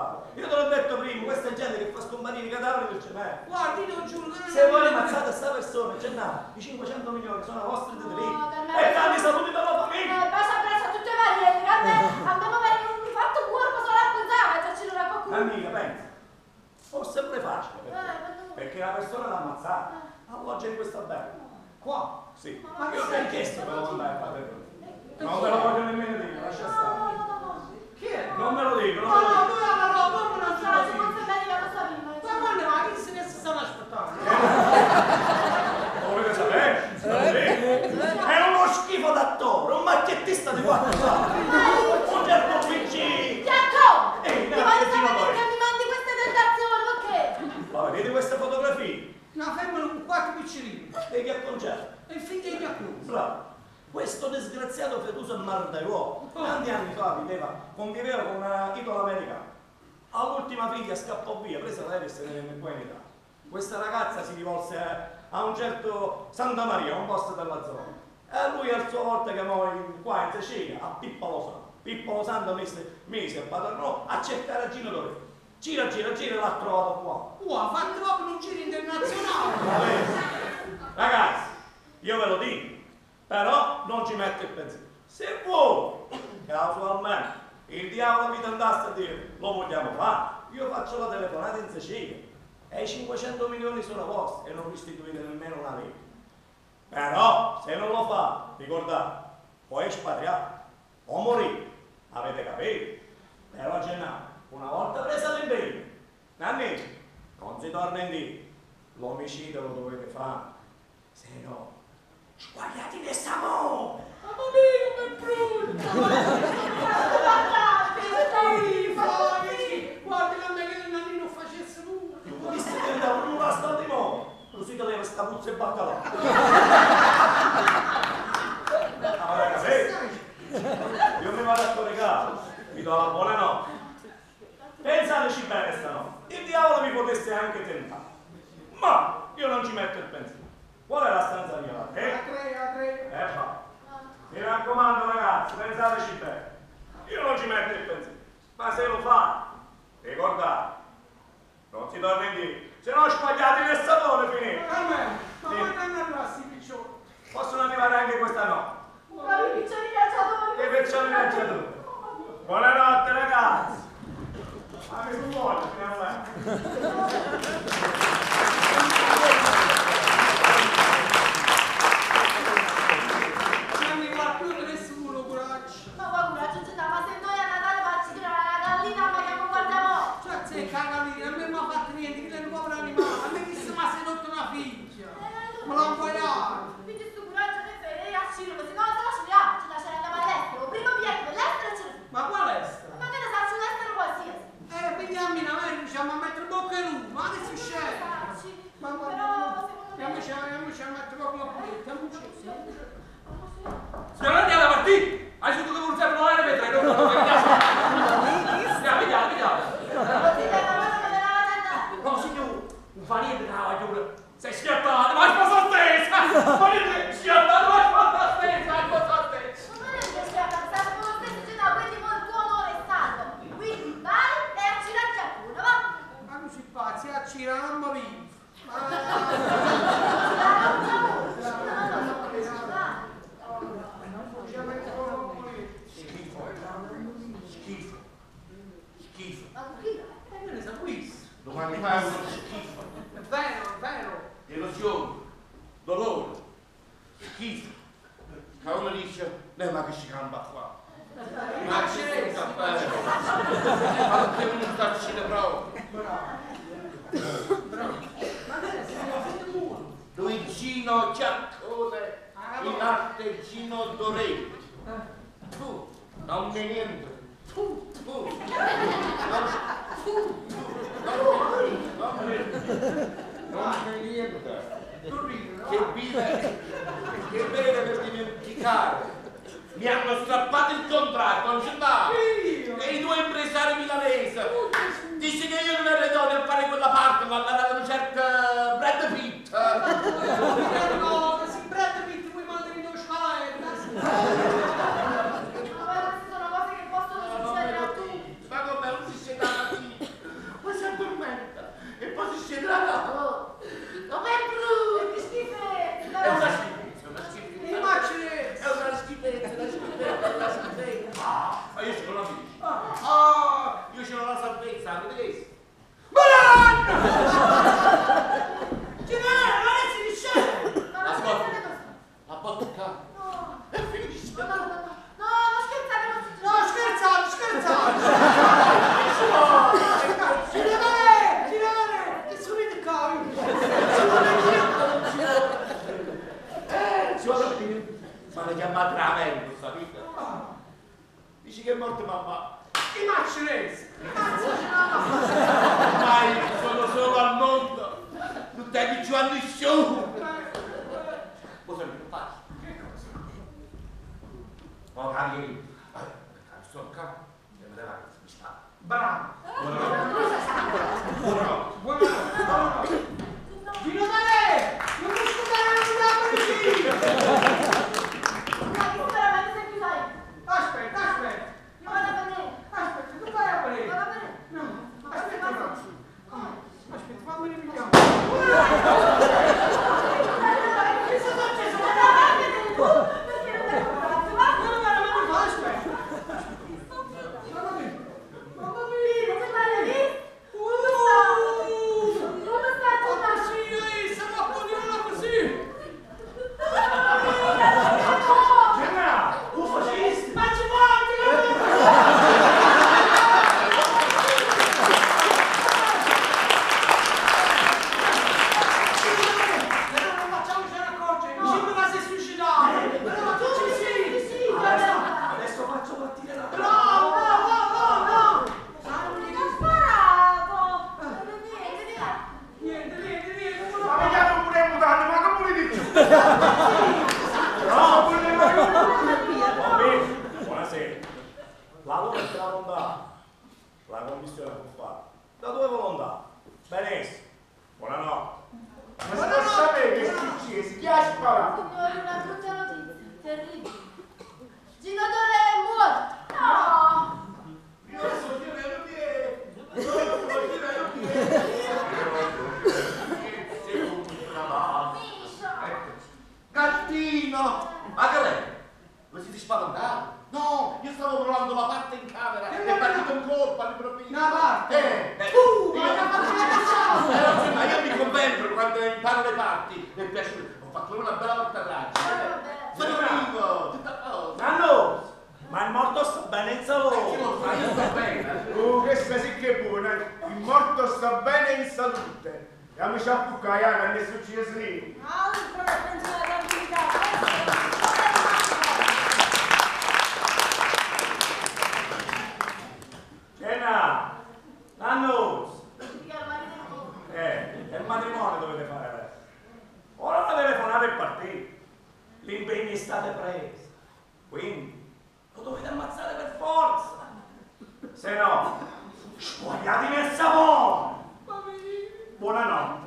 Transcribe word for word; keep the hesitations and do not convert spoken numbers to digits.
capo. Io te l'ho detto prima, questa è gente che fa scomparire i cadaveri del cemento. Guardi, io non giuro che... Se voi ammazzate sta persona, Gennaro, i cinquecento milioni sono vostri di diritti. No, per me- E tanti saluti per la famiglia. Eh, bacia presso a tutti i parienti, a me abbiamo un fatto buono solo a pensare, se ci non è qualcuno. Amica, pensa. Forse è pure facile per te, Eh, ma- perché la persona l'ha ammazzata. Alloggia in questa albergo. Qua? Sì. Ma Io che ti ho sei? chiesto per mandare a fare. Non ve lo voglio nemmeno dire, lascia No, stare. no, no, no. Chi è? Non me lo dico, No, non me lo no, dico. no, no, no, no, non No, so se fosse bene io lo sapevo. Ma quando va? Chi se ne stanno aspettando? Lo volete sapere? È uno schifo d'attore, un macchiettista di quattro anni. Un certo P G. Giacco! Ehi, Ti dai, voglio vicino sapere voi. perché mi mandi queste tentazioni, perché? Ma vedete queste fotografie? No, fermano un quattro piccirini. E che ha concerto? E il figlio di Giacomo. Bravo. Questo disgraziato fetuso martaiuolo tanti anni fa viveva, conviveva con una italo-americana. All'ultima figlia scappò via, prese l'aereo e se ne venne qua in Italia. Questa ragazza si rivolse a un certo Santa Maria, un posto della zona. E lui a sua volta chiamò in, qua in Sicilia a Pippo Lo Santo. Pippo Lo Santo mise, mise a padronò a cercare a Gino Doré. Gira, gira, gira e l'ha trovato qua. Wow, ha fatto proprio un giro internazionale. Va bene. Ragazzi, io ve lo dico. Però non ci mette il pensiero. Se vuoi, casualmente, il diavolo vi andasse a dire lo vogliamo fare, io faccio la telefonata in Sicilia e i cinquecento milioni sono vostri e non restituite nemmeno una lira. Però, se non lo fa, ricordate, poi espatriare o morire, avete capito? Però Gennaro, una volta presa l'impegno, Nanni, non si torna indietro, l'omicidio lo dovete fare, se no sguagliati nel samo! Ma come brutto! Guarda, quando che il nannino facesse nulla! Tu visto che andavo in una sta di nuovo, così che leva sta puzza e baccalà. Allora, capito? Io mi vado a coricare, vi do la buonanotte. Pensateci bene stanotte, il diavolo vi potesse anche tentare, ma io non ci metto il pensiero. Qual è la stanza mia? La tre? A tre, a tre. Eh va. Mi raccomando ragazzi, pensateci bene. Io non ci metto il pensiero, ma se lo fa, ricordate, non si torna indietro. Se no sbagliate nel sapone finito. A me, ma Sì. quando hanno arrivato i piccioni? Possono arrivare anche questa notte. Bravi piccioni viaggiatori. E perciò mi viaggiatori. Buonanotte ragazzi. Ma mi sono vuoto finalmente. Nanni, qualcuno nessuno, coraggio. Ma guarda, Giugietta, ma se noi a Natale facci tirare la gallina, ma che non guardiamo? Cioè, sei cagalina, a me non mi ha fatto niente, che è un povero animale. A me chi si mi ha sedotto una figlia. Me l'ho inguaiato. Quindi sto coraggio che fai, e a Ciro, se no se la scegliamo, ce la c'è andiamo all'estero. Primo biglietto dell'estero e ce la... Ma qual è sta? Ma che ne sa, c'è un estero qualsiasi. Eh, pigliammi in America, diciamo, a mettere bocca in uno, ma che si scende? Facci. Ma ma Però, secondo me... andiamoci a andiamoci a mettere proprio la pulita, andiamoci. Signora andiamo a partire! Hai sentito che non serve non è vedere, non lo vediamo! Vediamo, vediamo, vediamo! No, signore, non fa niente, cavolo! Sei schiattato, ma è sposa stessa! Ma niente, schiattato, ma è sposa stessa, è sposa stessa! Ma non è che sia pensato con lo stesso città, quindi con il tuo onore è stato. Quindi vai e accidenti a culo, va? Ma tu sei pazzi, a Cira, non mi vivo. Schifo. Schifo. Ma chi è? E me ne sa questo. Domani fa è uno schifo. È vero, è vero. Delusione. Dolore. Schifo. Che uno dice, lei ma che ci campa qua. Ma c'è il cappello. Ma che uno sta uscendo proprio. Ma adesso siamo fatti buono. Luigino Giaccone, in arte Gino Doré. Tu, non mi niente. Tu, tu. Non, tu, tu. Non mi non mi niente. Tu ridi, no? Che vive, che beve per dimenticare. Mi hanno strappato il contratto, non c'è da. Io? E i due impresari milanesi. Dici che io non ero idoneo a fare quella parte, ma era un certo Brad Pitt. No, che si Brad Pitt puoi mandare in scaletta. Ma queste sono cose che possono succedere a tutti. Ma come non si siete ammazzi? sangue di questo. Buonanno! Generale, non è si discende! Ascolta, la bocca No, è finisce. no, no, no, no, non scherzate, non si No, scherzate, scherzate! Generale, generale, che subito qua! Eh, ci vado a dire. Ma l'hai chiamato Ravello, sapete? Dici che è morto mamma. I maccinesi! Ormai sono solo al mondo. Non te di Giovanni Show. Cosa mi fai? Che cosa? Oh, cari. Sono qua. Devo dare la sta. Bravo! Buonanotte. Buonanotte! Buonanotte! Generale! Non mi scusare, non mi dà polizia! Ma che veramente sei più sai? Aspetta, aspetta! Io vado a vedere. Aspetta, tu vai a vedere! Vado a vedere. No, aspetta, no. Aspetta, fammi ripigliare. Che sta successo? Vado a vedere tu. Perché non te lo faccio? No, no, no, no, no, aspetta. Mamma mia, mamma mia. Generale, lì? Uh, Come sta oh, tornando? sì, lei, se lo appuntiamo così. Generale, tu facesti? Ma ci porti, però non facciamoci accorgere, mi sembra che si è suicidato. Però ma tu ci sei. Adesso, adesso faccio partire la No, no, no, no, no. Non ho sparato. Non è niente, Niente, niente, niente. Ma vediamo pure i mutanti, ma come li dici? No, pure le mani. va bene. Buonasera. La loro è la volontà. La commissione può fare. Da due volontà. Benissimo. Buonanotte. Ma si può sapere che è successo? Chi ha sparato? Signore, una brutta notizia, terribile. Ginnatore è morto. No. Io so che me lo viene. Io so che me lo viene. Miscia. Gattino! Ma che lei? Lo siete spaventato? No, io stavo provando la parte in camera. Che È partito un colpo all'improvviso. Una parte? Eh, eh. Tu, Io- ma che faccio la Eh, non so, ma io mi convento quando imparo le parti. Mi è piaciuto. Ho fatto una bella voltarraccia. Sono vivo, tutta a posto. Nanno, ma il morto sta bene in Chi salute. lo sa, io sto bene. Oh, questa sì che è buona. Il morto sta bene in salute. Andiamoci a bucare, che non è successo lì. Altro che pensare tranquillità. Cena, Nanno, Significa il marito di eh, è il matrimonio dovete fare adesso. Ora la telefonata è partita. L'impegno è stato preso. Quindi lo dovete ammazzare per forza. Se no, spogliatevi il sapone. Buonanotte.